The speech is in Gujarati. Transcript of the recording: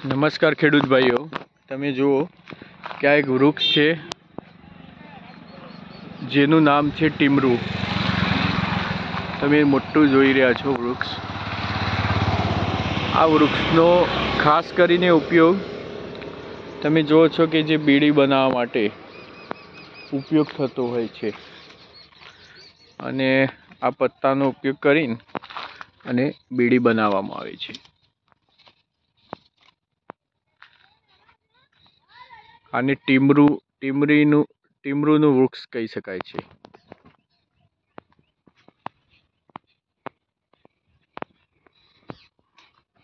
નમસ્કાર ખેડૂત ભાઈઓ, તમે જુઓ કે આ એક વૃક્ષ છે જેનું નામ છે ટીમરૂ। તમે મોટું જોઈ રહ્યા છો વૃક્ષ। આ વૃક્ષનો ખાસ કરીને ઉપયોગ તમે જુઓ છો કે જે બીડી બનાવવા માટે ઉપયોગ થતો હોય છે અને આ પત્તાનો ઉપયોગ કરીને અને બીડી બનાવવામાં આવે છે। આને ટીમરૂનું વૃક્ષ કહી શકાય છે।